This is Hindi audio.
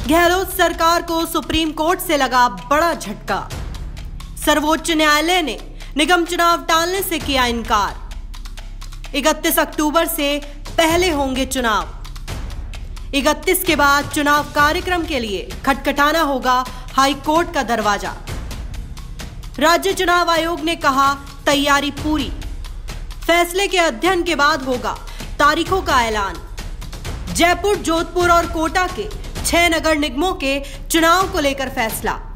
गहलोत सरकार को सुप्रीम कोर्ट से लगा बड़ा झटका। सर्वोच्च न्यायालय ने निगम चुनाव टालने से किया इनकार। 31 अक्टूबर से पहले होंगे चुनाव। 31 के बाद चुनाव कार्यक्रम के लिए खटखटाना होगा हाई कोर्ट का दरवाजा। राज्य चुनाव आयोग ने कहा तैयारी पूरी। फैसले के अध्ययन के बाद होगा तारीखों का ऐलान। जयपुर, जोधपुर और कोटा के 6 नगर निगमों के चुनाव को लेकर फैसला।